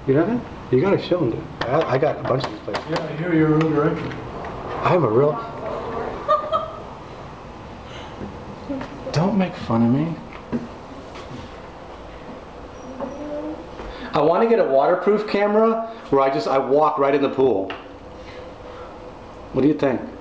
You haven't? You gotta show them, dude. I got a bunch of these places. Yeah, I hear you're a real director. I'm a real... Don't make fun of me. I want to get a waterproof camera where I walk right in the pool. What do you think?